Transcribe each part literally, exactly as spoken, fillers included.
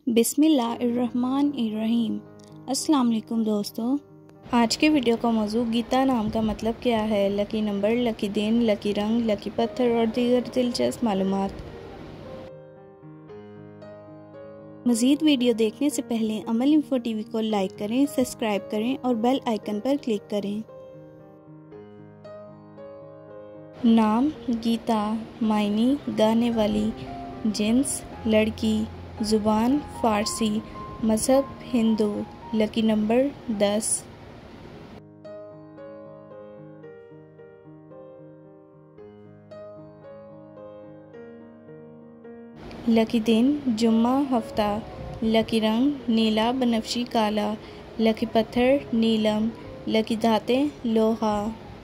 बिस्मिल्लाहिर्रहमानिर्रहीम। अस्सलाम वालेकुम दोस्तों, आज के वीडियो का मौजू गीता नाम का मतलब क्या है, लकी नंबर, लकी दिन, लकी रंग, लकी पत्थर और दीगर दिलचस्प मालूमात। मज़ीद वीडियो देखने से पहले अमल इन्फो टीवी को लाइक करें, सब्सक्राइब करें और बेल आइकन पर क्लिक करें। नाम गीता, मायनी गाने वाली, जिन्स लड़की, ज़ुबान फ़ारसी, मज़हब हिंदू, लकी नंबर दस। लकी दिन जुम्मा हफ्ता, लकी रंग नीला बनफशी काला, लकी पत्थर नीलम, लकी धातें लोहा।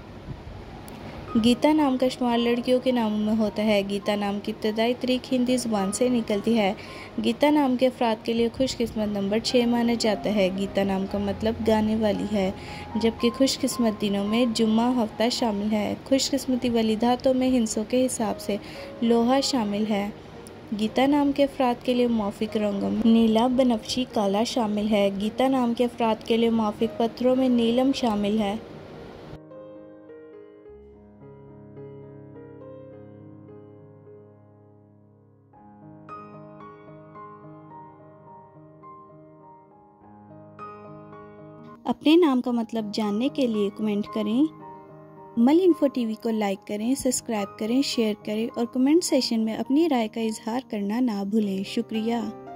गीता नाम का शुमार लड़कियों के नामों में होता है। गीता नाम की इब्तदाई तारीख हिंदी ज़ुबान से निकलती है। गीता नाम के अफराद के लिए खुशकिस्मत नंबर छः माना जाता है। गीता नाम का मतलब गाने वाली है, जबकि खुशकिस्मत दिनों में जुम्मा हफ्ता शामिल है। खुशकिस्मती वाली धातों में हिंसों के हिसाब से लोहा शामिल है। गीता नाम के अफराद के लिए मौफिक रंगों में नीला बनफशी काला शामिल है। गीता नाम के अफराद के लिए मौफिक पत्थरों में नीलम शामिल है। अपने नाम का मतलब जानने के लिए कमेंट करें। अमल इन्फो टीवी को लाइक करें, सब्सक्राइब करें, शेयर करें और कमेंट सेशन में अपनी राय का इजहार करना ना भूलें। शुक्रिया।